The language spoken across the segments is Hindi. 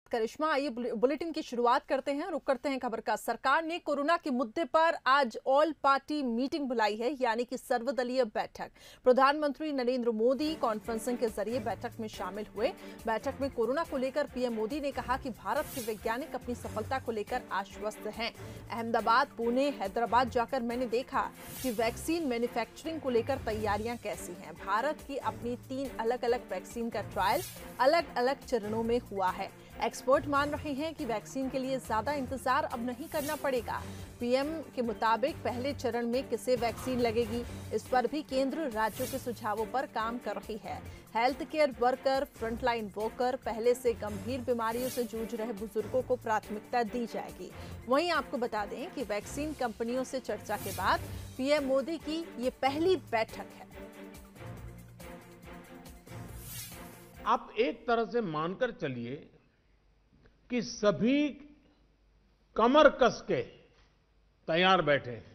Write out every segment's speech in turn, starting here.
करिश्मा, आइए बुलेटिन की शुरुआत करते हैं। रुक करते हैं खबर का। सरकार ने कोरोना के मुद्दे पर आज ऑल पार्टी मीटिंग बुलाई है, यानी कि सर्वदलीय बैठक। प्रधानमंत्री नरेंद्र मोदी कॉन्फ्रेंसिंग के जरिए बैठक में शामिल हुए। बैठक में कोरोना को लेकर पीएम मोदी ने कहा कि भारत के वैज्ञानिक अपनी सफलता को लेकर आश्वस्त हैं। अहमदाबाद, पुणे, हैदराबाद जाकर मैंने देखा कि वैक्सीन मैन्युफैक्चरिंग को लेकर तैयारियां कैसी हैं। भारत की अपनी 3 अलग अलग वैक्सीन का ट्रायल अलग अलग चरणों में हुआ है। एक्सपर्ट मान रहे हैं कि वैक्सीन के लिए ज्यादा इंतजार अब नहीं करना पड़ेगा। पीएम के मुताबिक पहले चरण में किसे वैक्सीन लगेगी, इस पर भी केंद्र राज्यों के सुझावों पर काम कर रही है। Health care worker, frontline worker, पहले से गंभीर बीमारियों से जूझ रहे बुजुर्गों को प्राथमिकता दी जाएगी। वहीं आपको बता दें कि वैक्सीन कंपनियों से चर्चा के बाद पीएम मोदी की ये पहली बैठक है। आप एक तरह से मानकर चलिए कि सभी कमर कस के तैयार बैठे हैं।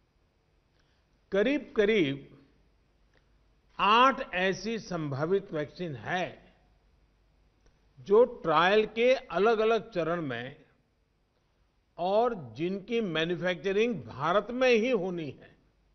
करीब करीब 8 ऐसी संभावित वैक्सीन है जो ट्रायल के अलग अलग चरण में और जिनकी मैन्युफैक्चरिंग भारत में ही होनी है।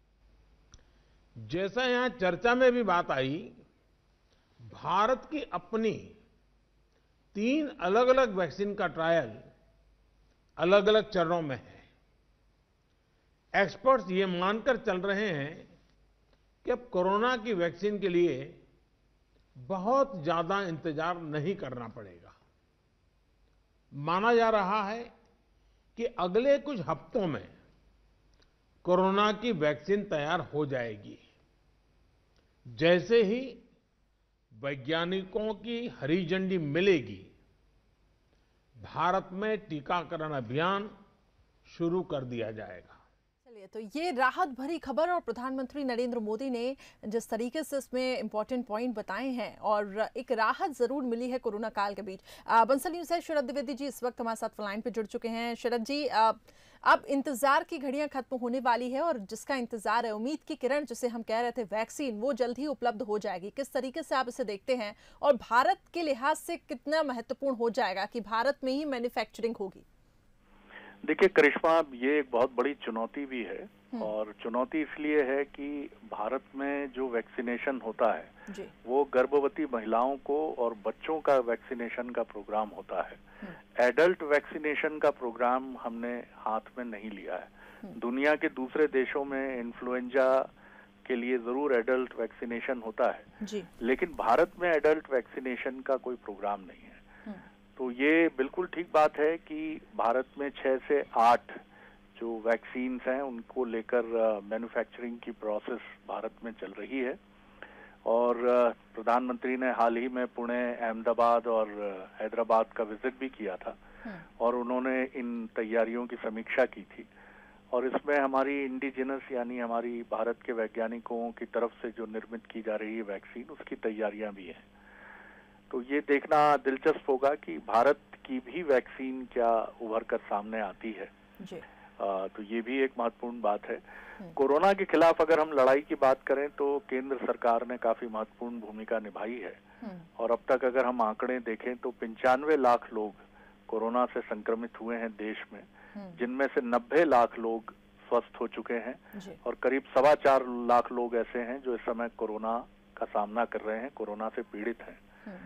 जैसा यहां चर्चा में भी बात आई, भारत की अपनी 3 अलग अलग वैक्सीन का ट्रायल अलग अलग चरणों में है। एक्सपर्ट्स ये मानकर चल रहे हैं कि अब कोरोना की वैक्सीन के लिए बहुत ज्यादा इंतजार नहीं करना पड़ेगा। माना जा रहा है कि अगले कुछ हफ्तों में कोरोना की वैक्सीन तैयार हो जाएगी। जैसे ही वैज्ञानिकों की हरी झंडी मिलेगी, भारत में टीकाकरण अभियान शुरू कर दिया जाएगा। चलिए, तो ये राहत भरी खबर और प्रधानमंत्री नरेंद्र मोदी ने जिस तरीके से इसमें इंपॉर्टेंट पॉइंट बताए हैं और एक राहत जरूर मिली है कोरोना काल के बीच। बंसल न्यूज से शरद द्विवेदी जी इस वक्त हमारे साथ लाइन पे जुड़ चुके हैं। शरद जी, अब इंतजार की घड़ियां खत्म होने वाली है और जिसका इंतजार है, उम्मीद की किरण जिसे हम कह रहे थे, वैक्सीन, वो जल्द ही उपलब्ध हो जाएगी। किस तरीके से आप इसे देखते हैं और भारत के लिहाज से कितना महत्वपूर्ण हो जाएगा कि भारत में ही मैन्युफैक्चरिंग होगी? देखिए करिश्मा, ये एक बहुत बड़ी चुनौती भी है और चुनौती इसलिए है कि भारत में जो वैक्सीनेशन होता है वो गर्भवती महिलाओं को और बच्चों का वैक्सीनेशन का प्रोग्राम होता है। एडल्ट वैक्सीनेशन का प्रोग्राम हमने हाथ में नहीं लिया है। दुनिया के दूसरे देशों में इन्फ्लुएंजा के लिए जरूर एडल्ट वैक्सीनेशन होता है, लेकिन भारत में एडल्ट वैक्सीनेशन का कोई प्रोग्राम नहीं है। तो ये बिल्कुल ठीक बात है कि भारत में 6 से 8 जो वैक्सीन्स हैं उनको लेकर मैन्युफैक्चरिंग की प्रोसेस भारत में चल रही है। और प्रधानमंत्री ने हाल ही में पुणे, अहमदाबाद और हैदराबाद का विजिट भी किया था और उन्होंने इन तैयारियों की समीक्षा की थी। और इसमें हमारी इंडिजिनस यानी हमारी भारत के वैज्ञानिकों की तरफ से जो निर्मित की जा रही है वैक्सीन, उसकी तैयारियां भी हैं। तो ये देखना दिलचस्प होगा कि भारत की भी वैक्सीन क्या उभर कर सामने आती है। तो ये भी एक महत्वपूर्ण बात है। कोरोना के खिलाफ अगर हम लड़ाई की बात करें तो केंद्र सरकार ने काफी महत्वपूर्ण भूमिका निभाई है और अब तक अगर हम आंकड़े देखें तो 95 लाख लोग कोरोना से संक्रमित हुए हैं देश में, जिनमें से 90 लाख लोग स्वस्थ हो चुके हैं और करीब 4.25 लाख लोग ऐसे हैं जो इस समय कोरोना का सामना कर रहे हैं, कोरोना से पीड़ित हैं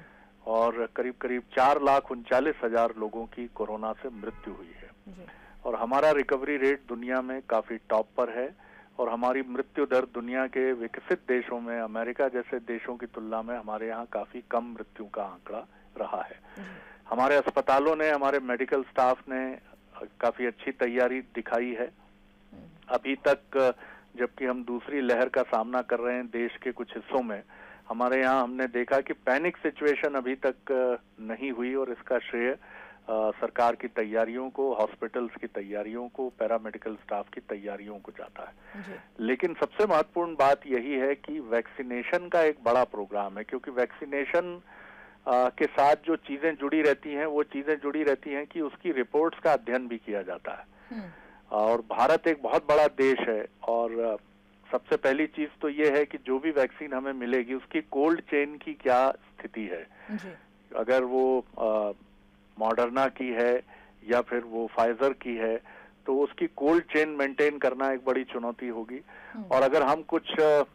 और करीब करीब 4,39,000 लोगों की कोरोना से मृत्यु हुई है। और हमारा रिकवरी रेट दुनिया में काफी टॉप पर है और हमारी मृत्यु दर दुनिया के विकसित देशों में, अमेरिका जैसे देशों की तुलना में हमारे यहाँ काफी कम मृत्यु का आंकड़ा रहा है। हमारे अस्पतालों ने, हमारे मेडिकल स्टाफ ने काफी अच्छी तैयारी दिखाई है। अभी तक जबकि हम दूसरी लहर का सामना कर रहे हैं देश के कुछ हिस्सों में, हमारे यहाँ हमने देखा कि पैनिक सिचुएशन अभी तक नहीं हुई और इसका श्रेय सरकार की तैयारियों को, हॉस्पिटल्स की तैयारियों को, पैरामेडिकल स्टाफ की तैयारियों को जाता है। लेकिन सबसे महत्वपूर्ण बात यही है कि वैक्सीनेशन का एक बड़ा प्रोग्राम है, क्योंकि वैक्सीनेशन के साथ जो चीजें जुड़ी रहती हैं वो चीजें जुड़ी रहती हैं कि उसकी रिपोर्ट्स का अध्ययन भी किया जाता है। और भारत एक बहुत बड़ा देश है और सबसे पहली चीज तो ये है कि जो भी वैक्सीन हमें मिलेगी उसकी कोल्ड चेन की क्या स्थिति है। अगर वो मॉडर्ना की है या फिर वो फाइजर की है, तो उसकी कोल्ड चेन मेंटेन करना एक बड़ी चुनौती होगी। और अगर हम कुछ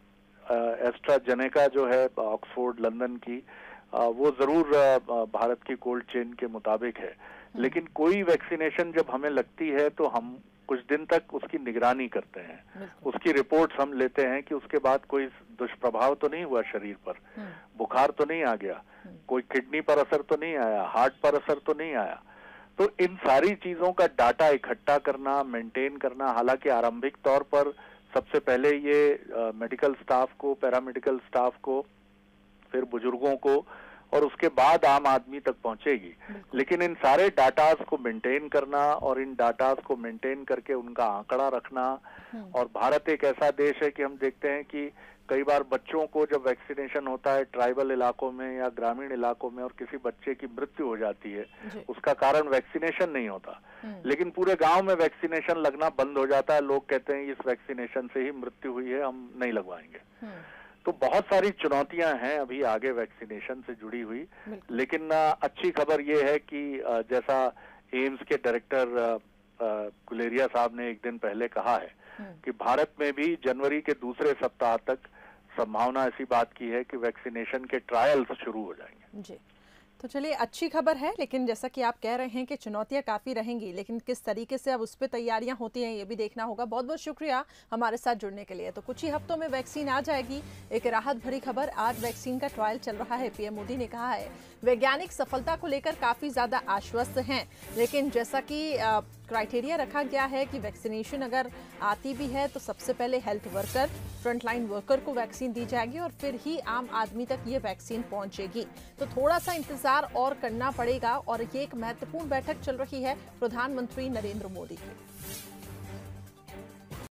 एस्ट्राजेनेका जो है ऑक्सफोर्ड लंदन की, वो जरूर भारत की कोल्ड चेन के मुताबिक है, लेकिन कोई वैक्सीनेशन जब हमें लगती है तो हम कुछ दिन तक उसकी निगरानी करते हैं, उसकी रिपोर्ट्स हम लेते हैं कि उसके बाद कोई दुष्प्रभाव तो नहीं हुआ शरीर पर, बुखार तो नहीं आ गया, कोई किडनी पर असर तो नहीं आया, हार्ट पर असर तो नहीं आया। तो इन सारी चीजों का डाटा इकट्ठा करना, मेंटेन करना, हालांकि आरंभिक तौर पर सबसे पहले ये मेडिकल स्टाफ को, पैरामेडिकल स्टाफ को, फिर बुजुर्गों को और उसके बाद आम आदमी तक पहुंचेगी, लेकिन इन सारे डाटास को मेंटेन करना और इन डाटास को मेंटेन करके उनका आंकड़ा रखना। और भारत एक ऐसा देश है कि हम देखते हैं कि कई बार बच्चों को जब वैक्सीनेशन होता है ट्राइबल इलाकों में या ग्रामीण इलाकों में और किसी बच्चे की मृत्यु हो जाती है, उसका कारण वैक्सीनेशन नहीं होता, लेकिन पूरे गांव में वैक्सीनेशन लगना बंद हो जाता है। लोग कहते हैं इस वैक्सीनेशन से ही मृत्यु हुई है, हम नहीं लगवाएंगे। तो बहुत सारी चुनौतियां हैं अभी आगे वैक्सीनेशन से जुड़ी हुई, लेकिन अच्छी खबर ये है कि जैसा एम्स के डायरेक्टर गुलेरिया साहब ने एक दिन पहले कहा है कि भारत में भी जनवरी के दूसरे सप्ताह तक संभावना ऐसी बात की है कि वैक्सीनेशन के ट्रायल्स शुरू हो जाएंगे। जी, तो चलिए अच्छी खबर है, लेकिन जैसा कि आप कह रहे हैं कि चुनौतियां काफ़ी रहेंगी, लेकिन किस तरीके से अब उस पर तैयारियां होती हैं ये भी देखना होगा। बहुत बहुत शुक्रिया हमारे साथ जुड़ने के लिए। तो कुछ ही हफ्तों में वैक्सीन आ जाएगी। एक राहत भरी खबर, आज वैक्सीन का ट्रायल चल रहा है। पीएम मोदी ने कहा है वैज्ञानिक सफलता को लेकर काफ़ी ज़्यादा आश्वस्त हैं, लेकिन जैसा कि क्राइटेरिया रखा गया है कि वैक्सीनेशन अगर आती भी है तो सबसे पहले हेल्थ वर्कर, फ्रंटलाइन वर्कर को वैक्सीन दी जाएगी और फिर ही आम आदमी तक ये वैक्सीन पहुंचेगी। तो थोड़ा सा इंतजार और करना पड़ेगा। और ये एक महत्वपूर्ण बैठक चल रही है प्रधानमंत्री नरेंद्र मोदी की।